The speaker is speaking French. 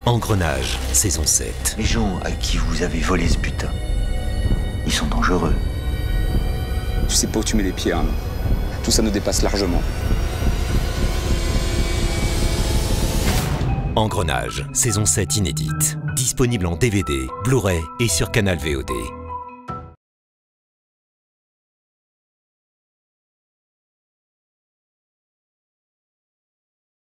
Engrenage, saison 7. Les gens à qui vous avez volé ce butin, ils sont dangereux. Tu sais pas où tu mets les pieds, Arnaud. Tout ça nous dépasse largement. Engrenage, saison 7 inédite. Disponible en DVD, Blu-ray et sur Canal VOD.